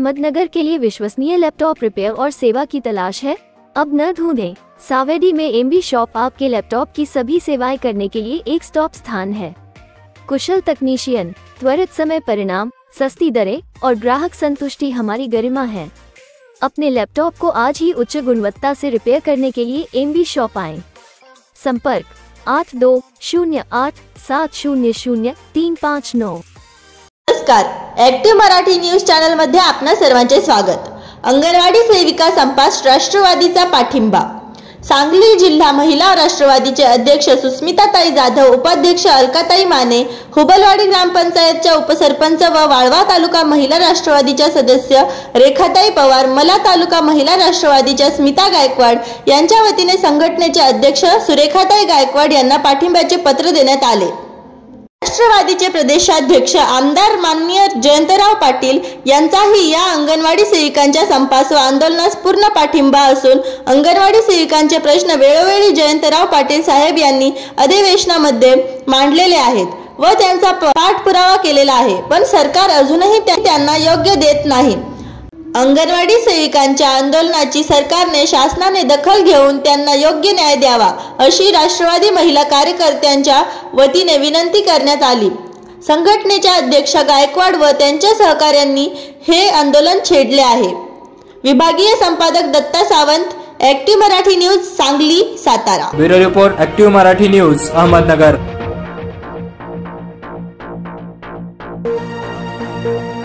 अहमदनगर के लिए विश्वसनीय laptop repair और सेवा की तलाश है? अब न ढूंढें। सावेडी में एमबी शॉप आपके लैपटॉप की सभी सेवाएं करने के लिए एक स्टॉप स्थान है। कुशल तकनीशियन, त्वरित समय परिणाम, सस्ती दरें और ग्राहक संतुष्टि हमारी गरिमा है। अपने लैपटॉप को आज ही उच्च गुणवत्ता से रिपेयर करने के लिए एमबी शॉप आएं। संपर्क 8208700359। नमस्कार, ऍक्टिव्ह मराठी न्यूज चॅनल मध्ये आपणा सर्वांचे स्वागत। अंगणवाडी सेविका संपास राष्ट्रवादीचा पाठिंबा। सांगली जिल्हा महिला राष्ट्रवादीचे अध्यक्ष सुस्मिताताई जाधव, उपाध्यक्ष अलकाताई माने, हुबलवाडी ग्रामपंचायतच्या उपसरपंच व वाळवा तालुका महिला राष्ट्रवादीच्या सदस्य रेखाताई पवार, मला तालुका महिला राष्ट्रवादीच्या स्मिता गायकवाड यांच्या वतीने संघटनेचे अध्यक्ष सुरेखाताई गायकवाड यांना पाठिंब्याचे पत्र देण्यात आले। राष्ट्रवादीचे प्रदेशाध्यक्ष आमदार माननीय जयंतराव पाटील यांचाही या अंगणवाडी सेविकांच्या संपास व आंदोलनास पूर्ण पाठिंबा असून अंगणवाडी सेविकांचे प्रश्न वेळोवेळी जयंतराव पाटील साहेब यांनी अधिवेशनामध्ये मांडलेले आहेत व त्यांचा पाठपुरावा केलेला आहे, पण सरकार अजूनही त्यांना योग्य देत नाही। अंगणवाडी सेविकांच्या आंदोलनाची सरकारने शासनाने दखल घेऊन त्यांना योग्य न्याय द्यावा अशी राष्ट्रवादी महिला कार्यकर्त्यांच्या वतीने विनंती करण्यात आली। संघटनेच्या अध्यक्ष गायकवाड व त्यांच्या सहकाऱ्यांनी हे आंदोलन छेडले आहे। विभागीय संपादक Datta Sawant, active Marathi news, Sangli, Satara. Bureau report, active Marathi news, Ahmednagar.